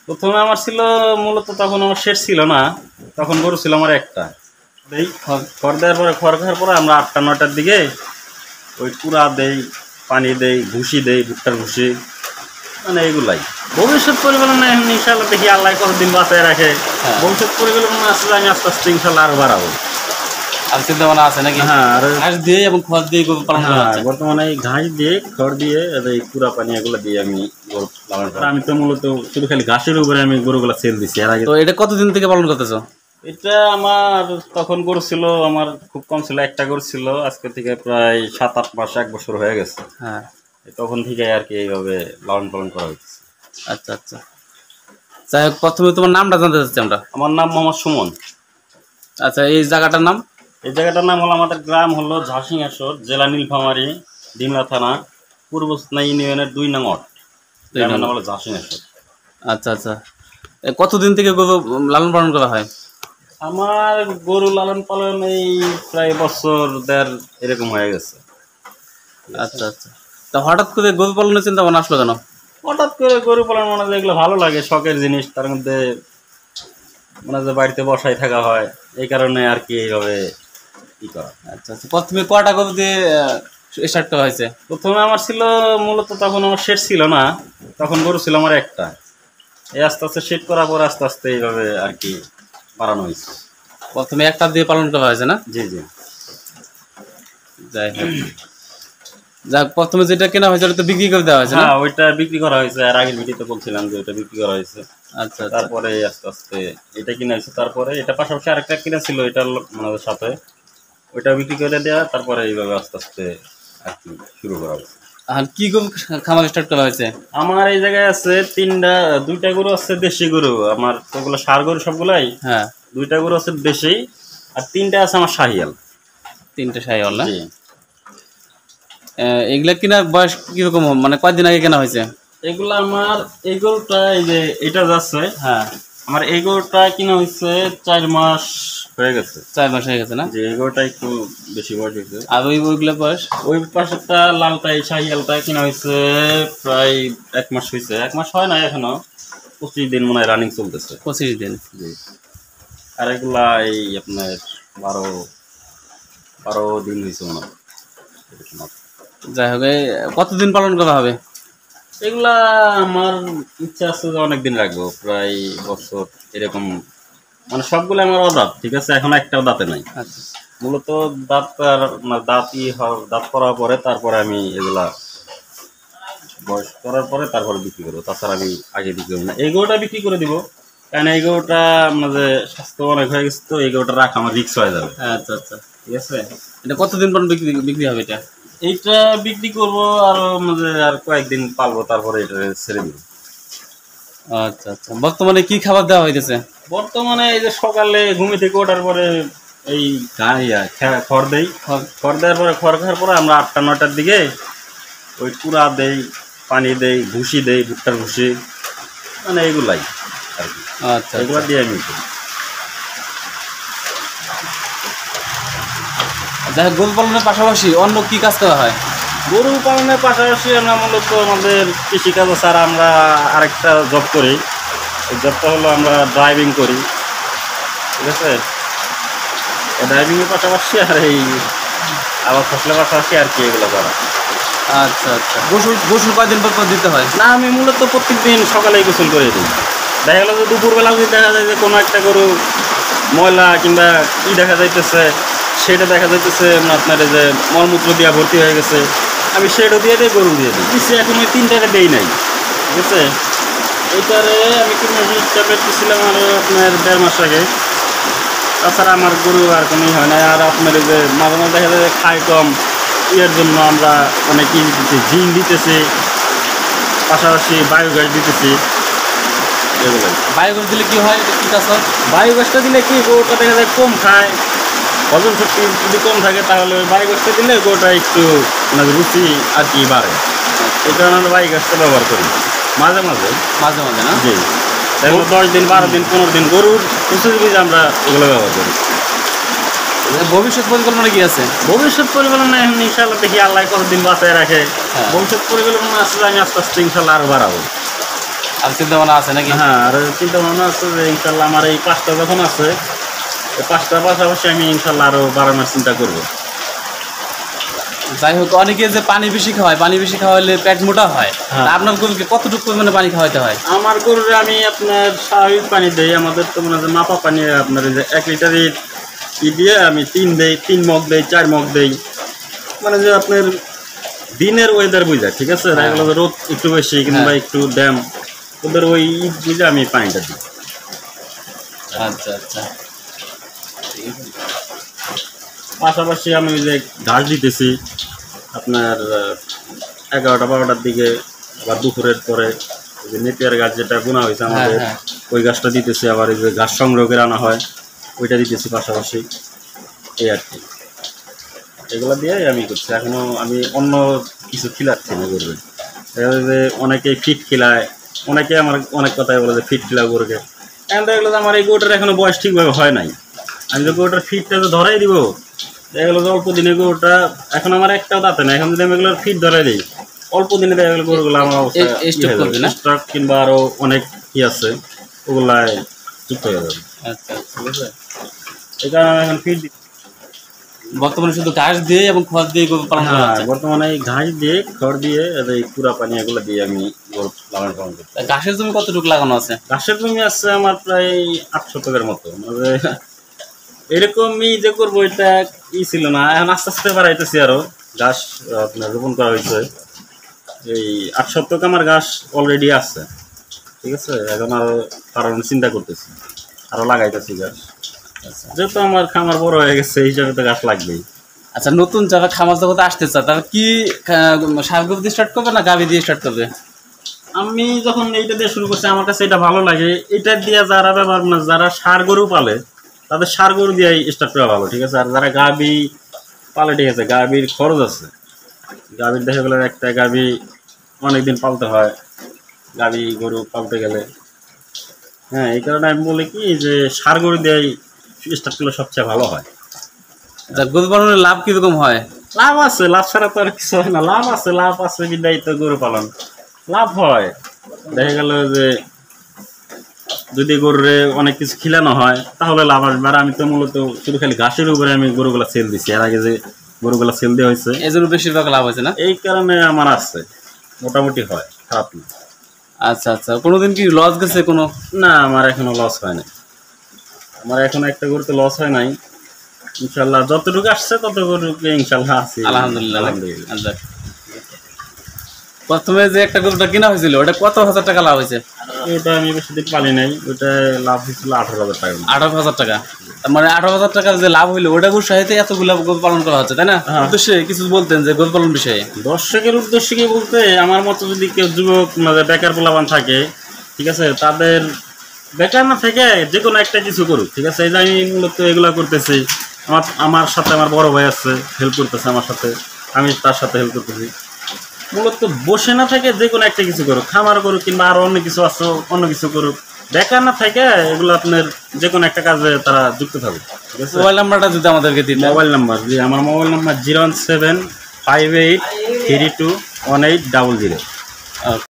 প্রথমে আমার ছিল মূলত তখন আমার শেষ ছিল না, তখন গরু ছিল আমার একটা। এই খড় দেওয়ার পরে খড় খাওয়ার পরে আমরা 8টা-9টার দিকে ওই কুড়া দেই, পানি দেই, ভুসি দেই, ভুট্টার ভুসি, মানে এগুলাই। ভবিষ্যৎ পরিকল্পনা এখন ইনশাল্লাহ দেখি আল্লাহ কতদিন বাঁচায় রাখে। ভবিষ্যৎ পরিকল্পনা আসলে আমি আস্তে আস্তে ইনশাল্লাহ আরো বাড়াবো। আর চিন্তা ভাবনা আছে নাকি? হ্যাঁ, আর ঘাস দিয়ে এবং খড় দিয়ে গরু পালন করা হচ্ছে। বর্তমানে এই ঘাস দিয়ে, খড় দিয়ে, এই কুড়া পানি এগুলো দিয়ে আমি গরু পালন করি। আমি তো মূলত শুধু খালি ঘাসের উপরে আমি গরুগুলা ছেড়ে দিচ্ছি। এর আগে তো এটা কতদিন থেকে পালন করতেছো? এটা আমার তখন গরু ছিল, আমার খুব কম ছিল, একটা গরু ছিল। আজকে থেকে প্রায় 7-8 মাস, 1 বছর হয়ে গেছে। হ্যাঁ, তখন থেকে আর কি এইভাবে লালন পালন করা হচ্ছে। আচ্ছা আচ্ছা। যাই হোক, প্রথমে তোমার নামটা জানতে চাচ্ছি আমরা। আমার নাম মোহাম্মদ সুমন। আচ্ছা, এই জায়গাটার নাম? এই জায়গাটার নাম হলো, আমাদের গ্রাম হলো ঝাঁসিয়াশোর, জেলা নীলফামারী, ডিমলা থানা, পূর্ব স্নাই ইউনিয়নের 2 নং ওয়ার্ড। গ্রামের নাম হলো ঝাঁসিয়াশোর। আচ্ছা আচ্ছা। কতদিন থেকে গরু লালন পালন করা হয়? আমার গরু লালন পালন এই প্রায় বছর 1.5 এরকম হয়ে গেছে। আচ্ছা আচ্ছা। তা হঠাৎ করে গরু পালনের চিন্তা ভাবনা আসলো কেন? হঠাৎ করে গরু পালন মানে যেগুলো ভালো লাগে, শখের জিনিস, তার মধ্যে মানে যে বাড়িতে বসাই থাকা হয়, এই কারণে আর কি এইভাবে ই করা। আচ্ছা আচ্ছা। প্রথমে কয়টা গরু দিয়ে স্টার্ট করা হয়েছে? প্রথমে আমার ছিল মূলত তখন আমার শেষ ছিল না, তখন গরু ছিল আমার একটা। এই আস্তে আস্তে সেট করার পর আস্তে আস্তে এইভাবে আর কি বাড়ানো হয়েছে। প্রথমে একটা দিয়ে পালন করা হয়েছে না? জি জি। যাই হোক, যাক, প্রথমে যেটা কেনা হয়েছে ওটা তো বিক্রি করে দেওয়া হয়েছে না? হ্যাঁ, ওইটা বিক্রি করা হয়েছে। আর আগের ভিডিওতে বলছিলাম যে ওইটা বিক্রি করা হয়েছে। আচ্ছা। তারপরে আস্তে আস্তে এটা কিনা হয়েছে। তারপরে এটা পাশাপাশি আরেকটা কিনা ছিল, এটার মানে সাথে ওইটা বিক্রি করে দেওয়া। তারপরে এইভাবে আস্তে আস্তে আর কি শুরু করা হয়েছে। আর কি গরু খামার স্টার্ট করা হয়েছে? আমার এই জায়গায় আছে 2টা গরু আছে দেশি গরু। আমার ওগুলো ষাঁড় গরু সবগুলাই। হ্যাঁ, 2টা গরু আছে দেশি, আর 3টা আছে আমার শাহিয়াল। 3টে শাহিওয়াল না? এগুলা কেনার বয়স কিরকম, মানে কয়দিন আগে কেনা হয়েছে? এগুলা আমার এই গরুটা, এই যে এটা যাচ্ছে, হ্যাঁ, আমার এই গরুটা কিনা হয়েছে 4 মাস হয়ে গেছে। 4 মাস হয়ে গেছে না? যে এই গরুটা একটু বেশি বয়স হয়েছে। আর ওইগুলা বয়স? ওই পাশেরটা লালটা, এই শাহিয়ালটা কিনা হয়েছে প্রায় 1 মাস হয়েছে। 1 মাস হয় না এখনো, 25 দিন মনে হয় রানিং চলতেছে। 25 দিন। জি। আর এগুলা এই আপনার 12 দিন হয়েছে মনে হয়। যাই হোক, কতদিন পালন করা হবে? এগুলা আমার ইচ্ছা আছে যে অনেকদিন রাখবো, প্রায় বছর এরকম। মানে সবগুলো আমার অদাঁত, ঠিক আছে, এখন একটাও দাঁতে নাই। আচ্ছা, মূলত দাঁত দাঁত করার পরে তারপরে আমি এগুলা বয়স করার পরে তারপরে বিক্রি করবো। তাছাড়া আমি আগে বিক্রি করবো না। এই গরুটা বিক্রি করে দিব, কারণ এই গরুটা মানে স্বাস্থ্য অনেক হয়ে গেছে, তো এই গরুটা রাখা আমার রিস্ক হয়ে যাবে। আচ্ছা আচ্ছা। ঠিক আছে। এটা কতদিন পর বিক্রি হবে এটা? এইটা বিক্রি করবো আরো মানে আর কয়েকদিন পালবো, তারপরে এটা ছেড়ে দিব। আচ্ছা আচ্ছা। বর্তমানে কি খাবার দেওয়া হইতেছে? বর্তমানে এই যে সকালে ঘুমে থেকে ওঠার পরে এই খড় দেই। খড় দেওয়ার পরে, খড় খাওয়ার পরে আমরা 8টা-9টার দিকে ওই কুড়া দেই, পানি দেই, ভুসি দেই, ভুট্টার ভুসি, মানে এগুলাই আর কি। আচ্ছা, এগুলা দিয়ে আমি করি। যাই হোক, গরু পালনের পাশাপাশি অন্য কি কাজ করা হয়? গরু পালনের পাশাপাশি আমরা মূলত আমাদের কৃষিকাজ ছাড়া আমরা আরেকটা জব করি। এই জবটা হলো আমরা ড্রাইভিং করি। ঠিক আছে। ড্রাইভিংয়ের পাশাপাশি আর এই আবার ফসলের পাশাপাশি আর কি এগুলো করা। আচ্ছা আচ্ছা। গোসল কয়দিন পর দিতে হয়? না, আমি মূলত প্রত্যেক দিন সকালেই গোসল করে দিই। দেখা গেলো যে দুপুরবেলা যদি দেখা যায় যে কোনো একটা গরু ময়লা কিংবা কী দেখা যাইতেছে, সেটা দেখা যাইতেছে আপনার যে মলমূত্র দিয়া ভর্তি হয়ে গেছে, আমি সেটা দিয়ে দিই, গরু দিয়ে দিই। দিচ্ছি এখন ওই 3টাকে দেই নাই। ঠিক আছে। এইটারে আমি ট্যাবলেট দিচ্ছিলাম আরও আপনার 1.5 মাস আগে। তাছাড়া আমার গরু আর কোনোই হয় না। আর আপনার যে মাঝে মাঝে দেখা যায় খায় কম, এর জন্য আমরা অনেক কিছু দিতেছি, জিন দিতেছি, পাশাপাশি বায়োগ্যাস দিতেছি। এগুলোই। বায়োগ্যাস দিলে কি হয়, কি কাজ হয়? বায়োগ্যাসটা দিলে কি, গরুটা দেখা যায় কম খায়, হজম শক্তি যদি কম থাকে, তাহলে ওই বায়োগ্যাসটা দিলে গরুটা একটু মানে রুচি আর কি বাড়ে। এই কারণে আমরা বায়োগ্যাসটা ব্যবহার করি মাঝে মাঝে। মাঝে মাঝে না? জি। এগুলো 10 দিন, 12 দিন, 15 দিন গরুর প্রতিদিন আমরা এগুলো ব্যবহার করি। ভবিষ্যৎ পরিকল্পনা কি আছে? ভবিষ্যৎ পরিকল্পনা এখন ইনশাল্লাহ দেখি আল্লাহ কতদিন বাঁচায় রাখে। ভবিষ্যৎ পরিকল্পনা আসলে আমি আস্তে আস্তে ইনশাল্লাহ আরো বাড়াবো। আর চিন্তা ভাবনা আছে নাকি? হ্যাঁ, আর চিন্তা ভাবনা আছে যে ইনশাল্লাহ আমার এই 5টা যখন আছে, এই 5টার পাশাপাশি আমি ইনশাল্লাহ আরও বাড়ানোর চিন্তা করবো। যাই হোক, অনেকে যে পানি বেশি খাওয়ায়, পানি বেশি খাওয়ালে পেট মোটা হয়, আপনার গরুকে কতটুকু পরিমাণে পানি খাওয়াতে হয়? আমার গরুরে আমি আপনার স্বাভাবিক পানি দেই, আমাদের তো মনে হয় মাপা পানি, আপনার যে 1 লিটারের দিয়ে আমি 3 মগ দেই, 4 মগ দেই, মানে যে আপনার দিনের ওয়েদার বুঝা, ঠিক আছে, রোদ একটু বেশি কিংবা একটু ড্যাম, ওদের ওই বুঝে আমি পানিটা দিই। আচ্ছা আচ্ছা, পাশাপাশি আমি ওই যে ঘাস দিতেছি আপনার 11টা-12টার দিকে, আবার দুপুরের পরে ওই যে নেপিয়ার গাছ যেটা বোনা হয়েছে আমাদের, ওই গাছটা দিতেছি, আবার এই যে ঘাস সংগ্রহ করে আনা হয় ওইটা দিতেছি পাশাপাশি, এই আর কি। এগুলো দিয়ে আমি করছি, এখনও আমি অন্য কিছু খিলাচ্ছি না গরুকে। যে অনেকেই ফিট খিলায়, অনেকে আমার অনেক কথাই বলে যে ফিট খিলা গরুকে, এখন দেখলো যে আমার এই গরুটার এখনও বয়স ঠিকভাবে হয় নাই, আমি যে গরুটার ফিটটা তো ধরাই দিব, দেখা গেলো যে অল্প দিনে গরুটা, এখন আমার একটাও দাঁতে না, এখন যদি আমি এগুলোর ফিট ধরাই দিই অল্প দিনে দেখা গেলো গরুগুলো আমার অবস্থা স্ট্রাক কিংবা আরও অনেক কি আছে ওগুলায় যুক্ত হয়ে যাবে। আচ্ছা, ঠিক আছে, এই কারণে আমি এখন ফিট দিই। বর্তমানে শুধু ঘাস দিয়ে এবং খড় দিয়ে গরু পালন করা হচ্ছে? বর্তমানে এই ঘাস দিয়ে, খড় দিয়ে, এই পুরা পানি এগুলো দিয়ে আমি গরু লালন পালন করছি। ঘাসের জমি কতটুকু লাগানো আছে? ঘাসের জমি আছে আমার প্রায় 8 শতকের মতো, মানে এরকমই যে করবো এটা ছিল না, এখন আস্তে আস্তে বাড়াইতেছি, আরো ঘাস আপনার রোপণ করা হয়েছে, এই 8 শতক আমার ঘাস অলরেডি আছে, ঠিক আছে, এখন আরো বাড়ানোর চিন্তা করতেছি, আরো লাগাইতেছি ঘাস। যেহেতু আমার খামার বড় হয়ে গেছে এই হিসাবে তো ঘাস লাগবেই। আচ্ছা, নতুন যারা খামার জগতে আসতে চায় তারা কি ষাঁড় গরু দিয়ে স্টার্ট করবে না গাভী দিয়ে স্টার্ট করবে? আমি যখন এইটা দিয়ে শুরু করছি আমার কাছে এটা ভালো লাগে, এটা দিয়ে যারা ব্যবহার না, যারা ষাঁড় গরু পালে তাদের ষাঁড় গরু দিয়ে স্টার্ট করা ভালো, ঠিক আছে। আর যারা গাভী পালে, ঠিক আছে, গাভীর খরচ আছে, গাভীর দেখা গেলে একটা গাভী অনেকদিন পালতে হয়, গাভী গরু পালতে গেলে। হ্যাঁ, এই কারণে আমি বলি কি যে ষাঁড় গরু দিয়ে স্টার্ট করলে সবচেয়ে ভালো হয়। গরু পালনের লাভ কিরকম হয়? লাভ আছে, লাভ ছাড়া তো আর কিছু হয় না, লাভ আছে বিদায় তো গরু পালন লাভ হয়। দেখা গেল যে যদি গরুরে অনেক কিছু খিলানো হয় তাহলে লাভ আসবে। আর আমি তো মূলত শুধু খালি ঘাসের উপরে আমি গরুগুলা সেল দিচ্ছি, এর আগে যে গরুগুলা সেল দেওয়া হয়েছে এই জন্য বেশিরভাগ লাভ হয়েছে না, এই কারণে আমার আছে, মোটামুটি হয়, খারাপ না। আচ্ছা আচ্ছা, কোনোদিন কি লস গেছে? কোনো না, আমার এখনো লস হয় নাই, আমার এখনো একটা গরুতে লস হয় নাই। ইনশাল্লাহ যতটুকু আসছে ততটুকু ইনশাল্লাহ আছে, আলহামদুলিল্লাহ আলহামদুলিল্লাহ। প্রথমে যে একটা গরুটা কেনা হয়েছিল ওটা কত হাজার টাকা লাভ হয়েছে? ওটা আমি বেশি দিন পালি নাই, ওটা লাভ হয়েছিল 18,000 টাকা। 18,000 টাকা? মানে 18,000 টাকার যে লাভ হইলো ওটা গরুর সাথে এতগুলো গরু পালন করা হচ্ছে, তাই না? উদ্দেশ্যে কিছু বলতেন যে গরু পালন বিষয়ে? দর্শকের উদ্দেশ্যে কি বলতে, আমার মতো যদি কেউ যুবক বেকার পোলাপান থাকে, ঠিক আছে, তাদের বেকার না থেকে যে কোনো একটা কিছু করুক, ঠিক আছে। এই যে আমি মূলত এগুলা করতেছি, আমার সাথে আমার বড় ভাই আছে, হেল্প করতেছে আমার সাথে, আমি তার সাথে হেল্প করতেছি। মূলত বসে না থেকে যে কোনো একটা কিছু করুক, খামার করুক কিংবা আরো অন্য কিছু আছে অন্য কিছু করুক, বেকার না থেকে এগুলো আপনার যে কোনো একটা কাজে তারা যুক্ত থাকুক, ঠিক আছে। মোবাইল নাম্বারটা যদি আমাদেরকে দিন। মোবাইল নাম্বার, জি, আমার মোবাইল নাম্বার 01758321800।